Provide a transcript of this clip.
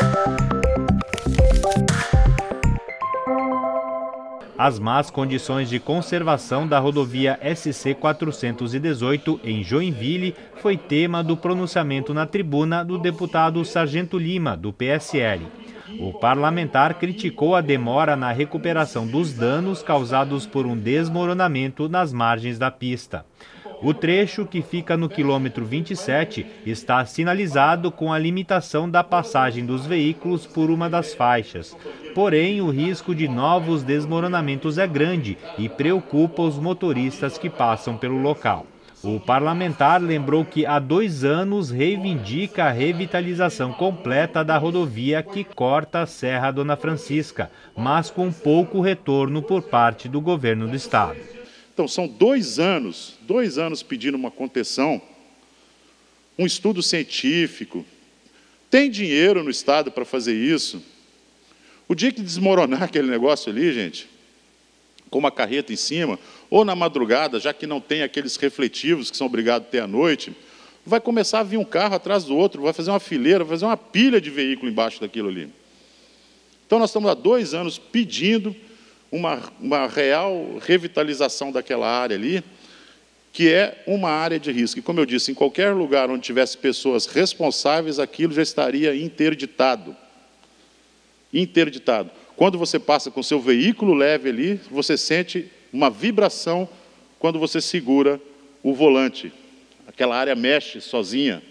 As más condições de conservação da rodovia SC 418 em Joinville foi tema do pronunciamento na tribuna do deputado Sargento Lima, do PSL. O parlamentar criticou a demora na recuperação dos danos causados por um desmoronamento nas margens da pista. O trecho, que fica no quilômetro 27, está sinalizado com a limitação da passagem dos veículos por uma das faixas. Porém, o risco de novos desmoronamentos é grande e preocupa os motoristas que passam pelo local. O parlamentar lembrou que há 2 anos reivindica a revitalização completa da rodovia que corta a Serra Dona Francisca, mas com pouco retorno por parte do governo do estado. Então, são 2 anos pedindo uma contenção, um estudo científico. Tem dinheiro no estado para fazer isso. O dia que desmoronar aquele negócio ali, gente, com uma carreta em cima, ou na madrugada, já que não tem aqueles refletivos que são obrigados a ter à noite, vai começar a vir um carro atrás do outro, vai fazer uma fileira, vai fazer uma pilha de veículo embaixo daquilo ali. Então, nós estamos há 2 anos pedindo uma real revitalização daquela área ali, que é uma área de risco. E, como eu disse, em qualquer lugar onde tivesse pessoas responsáveis, aquilo já estaria interditado. Interditado. Quando você passa com seu veículo leve ali, você sente uma vibração quando você segura o volante. Aquela área mexe sozinha.